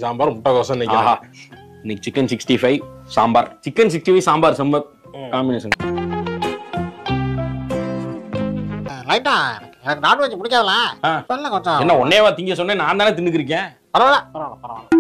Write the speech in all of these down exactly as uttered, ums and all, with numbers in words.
சாம்பார் முட்டைக்கோஸ் நினைக்கிறேன். இன்னைக்கு chicken sixty five sambar chicken sixty five sambar செம்ம காம்பினேஷன். ரைட்டா எனக்கு நான்வெஜ் பிடிக்காதுல சொல்ல கொஞ்சம். என்ன ஒன்னேவா திங்க சொன்னேன், நான் தானே தின்னுக்கிருக்கேன். பரவாயில்ல பரவாயில்ல பரவாயில்ல.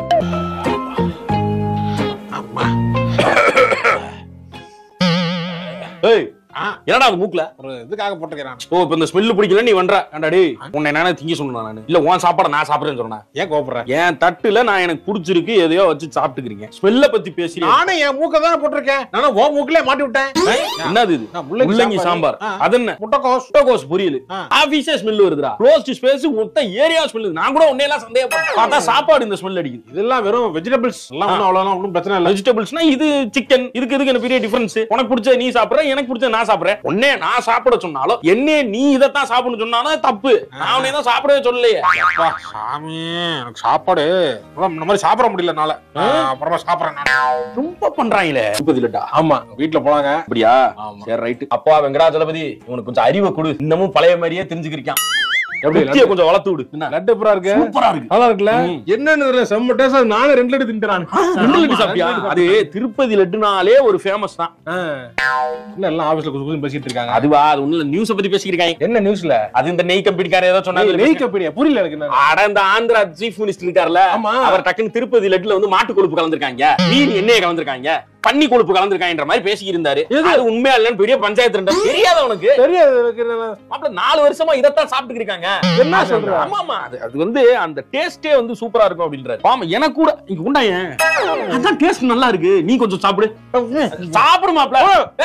ஏய் என்னடா அது மூக்குல ஒரு இதுக்காக போட்டுக்கிறான். ஓ இப்ப இந்த ஸ்மெல் பிடிக்கல நீ வந்தா அண்டாடி உன்னை என்ன திங்க சொன்னா நானு இல்ல உன் சாப்பாட நான் சாப்பிடுறேன்னு சொன்னா ஏன் கோபப்படுறேன்? என் தட்டுல நான் எனக்கு பிடிச்சிருக்கு எதையோ வச்சு சாப்பிட்டுக்கிறீங்க. ஸ்மெல்ல பத்தி பேசி நானே என் மூக்க தானே போட்டிருக்கேன். நானும் ஓ மூக்கிலே மாட்டி விட்டேன். என்னது இது? முள்ளங்கி சாம்பார். அது என்ன? முட்டைக்கோஸ். முட்டைக்கோஸ் பொரியல். ஆபீஸே ஸ்மெல் வருதுடா. க்ளோஸ்ட் ஸ்பேஸ் மொத்த ஏரியா ஸ்மெல். நான் கூட உன்னை எல்லாம் சந்தேகப்பட்டேன். பார்த்தா சாப்பாடு இந்த ஸ்மெல் அடிக்குது. இதெல்லாம் வெறும் வெஜிடபிள்ஸ். எல்லாம் ஒண்ணும் அவ்வளவுலாம் ஒண்ணும் பிரச்சனை இல்ல. வெஜிடபிள்ஸ்னா இது சிக்கன். இதுக்கு இதுக்கு என்ன பெரிய டிஃபரன்ஸ்? உனக்கு பிடிச்ச நீ சாப்பிடுற, எனக்கு பிடிச்ச நான் சாப்பிடுறேன். உன்னே நான் சாப்பிட சொன்னாலும் என்ன நீ இதத்தான் சாப்பிடணும் சொன்னாலும் தப்பு. நான் உன்னை தான் சாப்பிடவே சொல்லலையே. சாமி எனக்கு சாப்பாடு இந்த மாதிரி சாப்பிட முடியலனால அப்புறமா சாப்பிடுறேன். ரொம்ப பண்றாங்களே. திருப்பதி லட்டா. ஆமா வீட்டுல போனாங்க. அப்படியா? சரி ரைட். அப்பா வெங்கடாஜலபதி இவனுக்கு கொஞ்சம் அறிவை கொடு. இன்னமும் பழைய மாதிரியே தெரிஞ்சுக்கிறியான். எப்படி கொஞ்சம் வளர்த்து விடு. லட்டு எப்பரா இருக்கு? சூப்பரா இருக்கு. நல்லா இருக்குல்ல? என்னன்னு செம்ம டேஸ்ட். நானே ரெண்டு லட்டு தின்றான். ரெண்டு லட்டு சாப்பிட்டியா? அது திருப்பதி லட்டுனாலே ஒரு ஃபேமஸ் தான். இல்ல எல்லாம் ஆபீஸ்ல குசு குசு பேசிட்டு இருக்காங்க. அதுவா அது ஒண்ணுல நியூஸ் பத்தி பேசிக்கிறாங்க. என்ன நியூஸ்ல? அது இந்த நெய் கம்பெனிக்கார ஏதோ சொன்னாங்க. நெய் கம்பெனியா? புரியல எனக்கு. அட இந்த ஆந்திரா சீஃப் மினிஸ்டர் இருக்கார்ல, அவர் டக்குன்னு திருப்பதி லட்டுல வந்து மாட்டு கொழுப்பு கலந்துருக்காங்க, மீன் எண்ணெயை கலந்துருக்காங்க, பன்னி கொழுப்பு கலந்துருக்காங்க மாதிரி பேசிக்கிட்டு இருந்தாரு. அது உண்மையா இல்லன்னு பெரிய பஞ்சாயத்து ரெண்டு. தெரியாத உனக்கு? தெரியாது. அப்ப நாலு வருஷமா இதத்தான் சாப்பிட்டு இருக்காங்க. என்ன சொல்ற? ஆமா ஆமா அது அது வந்து அந்த டேஸ்டே வந்து சூப்பரா இருக்கும் அப்படின்றாரு. ஆமா எனக்கு கூட இங்க உண்டாயே அதான் டேஸ்ட் நல்லா இருக்கு. நீ கொஞ்சம் சாப்பிடு. சாப்பிடு மாப்ள.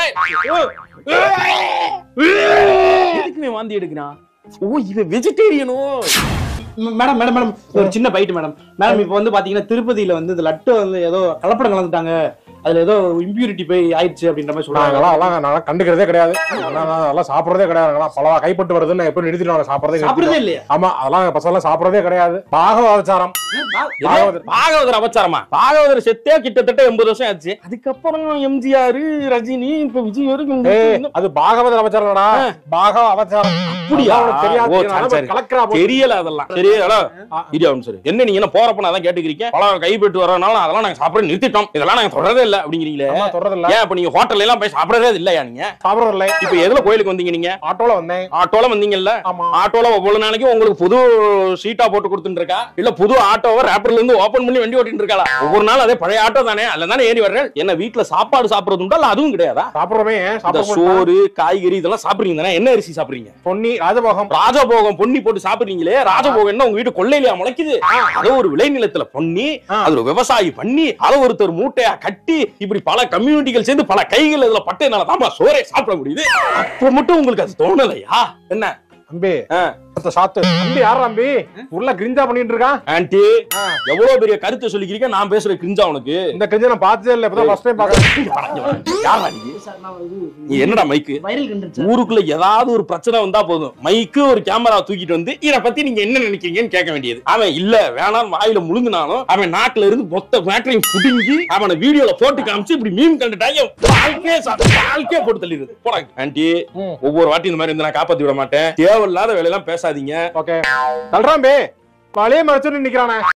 எதுக்கு வாந்தி எடுக்கிறான்? ஓ இவன் வெஜிடேரியனோ? மேடம் மேடம் மேடம் ஒரு சின்ன பைட் மேடம். மேடம் இப்போ வந்து பாத்தீங்கன்னா திருப்பதியில வந்து இந்த லட்டு வந்து ஏதோ கலப்படம் கலந்துட்டாங்க, அதுல ஏதோ இம்பியூரிட்டி போய் ஆயிடுச்சு அப்படின்ற மாதிரி சொல்றாங்க. அதெல்லாம் கண்டுக்கிறதே கிடையாது. அதெல்லாம் சாப்பிடறதே கிடையாது. பலவா கைப்பட்டு வருதுன்னு எப்படி நிறுத்திடுவாங்க? சாப்பிடறதே சாப்பிடறதே இல்லையா? ஆமா அதெல்லாம் பசங்க சாப்பிடறதே கிடையாது. பாகவத அவச்சாரம். பாகவதர் அவச்சாரமா? பாகவதர் செத்தே கிட்டத்தட்ட எண்பது வருஷம் ஆச்சு. அதுக்கப்புறம் எம்ஜிஆர், ரஜினி, இப்ப விஜய் வரைக்கும். அது பாகவதர் அவச்சாரம்டா. பாகவ அவச்சாரம். அப்படியா? தெரியல அதெல்லாம். சரி சரி என்ன நீங்க என்ன போறப்ப அதான் கேட்டுக்கிறீங்க. பழம் கைப்பட்டு வரனால அதெல்லாம் நாங்க சாப்பிட நிறுத்திட்டோம். இதெல்லாம் நாங்க தொடரதே இல்ல அப்படிங்கிறீங்களே. ஏன் இப்ப நீங்க ஹோட்டல்ல எல்லாம் போய் சாப்பிடறதே இல்லையா? நீங்க சாப்பிடறது இல்ல. இப்ப எதுல கோயிலுக்கு வந்தீங்க? நீங்க ஆட்டோல வந்தேன். ஆட்டோல வந்தீங்கல்ல? ஆட்டோல ஒவ்வொரு நாளைக்கு உங்களுக்கு புது சீட்டா போட்டு கொடுத்துட்டு இருக்கா இல்ல புது ஆட்டோவை ரேப்பர்ல இருந்து ஓபன் பண்ணி வண்டி ஓட்டிட்டு இருக்காளா? ஒவ்வொரு நாள் அதே பழைய ஆட்டோ தானே, அதுல தானே ஏறி வர்றேன். என்ன வீட்டுல சாப்பாடு சாப்பிடறது உண்டா? அதுவும் கிடையாதா? சாப்பிடுறமே. சோறு காய்கறி இதெல்லாம் சாப்பிடுறீங்க தானே? என்ன அரிசி சாப்பிடுறீங்க? பொன்னி ராஜபோகம். ராஜபோகம் பொன்னி போட்டு சாப்பிடுறீங்களே. ராஜபோகம் என்ன உங்க வீட்டு கொள்ளையிலயா முளைக்குது? அது ஒரு விளைநிலத்துல பொன்னி, அது ஒரு விவசாயி பண்ணி அதை ஒருத்தர் மூட்டையா கட்டி இப்படி பல கம்யூனிட்டிகள் சேர்ந்து பல கைகள் இதுல பட்டதுனால தான் சோறே சாப்பிட முடியுது. அப்ப மட்டும் உங்களுக்கு அது தோணலையா? என்ன அம்பி சாத்து அம்பி யாரா அம்பி உள்ள கிரிஞ்சா பண்ணிட்டு இருக்கான்? ஆன்ட்டி எவ்வளவு பெரிய கருத்தை சொல்லிக்கிறீங்க. நான் பேசுற கிரிஞ்சா உனக்கு? இந்த கிரிஞ்சா நான் பார்த்ததே இல்ல. இப்பதான் ஃபர்ஸ்ட் டைம் பார்க்கறேன். யாரா நீ? நீ என்னடா மைக்கு? ஊருக்குள்ள ஏதாவது ஒரு பிரச்சனை வந்தா போதும் மைக்கு ஒரு கேமரா தூக்கிட்டு வந்து இத பத்தி நீங்க என்ன நினைக்கிறீங்கன்னு கேட்க வேண்டியது. அவன் இல்ல வேணாம் வாயில முழுங்கினாலும் அவன் நாக்குல இருந்து மொத்த மேட்டரையும் புடுங்கி அவனை வீடியோல போட்டு காமிச்சு இப்படி மீம் கண்டுட்டாங்க. வாழ்க்கையே வாழ்க்கையே போட்டு தள்ளிடுது. போடாங்க ஆன்ட்டி. ஒவ்வொரு வாட்டி இந்த மாதிரி இருந்து நான் காப்பாத்தி விட மாட்டேன். தேவையில்லாத வேலையெல்லாம் பேசாதீங்க. ஓகே தல்றாம்பே வளைய மறைச்சு நிக்கிறானே.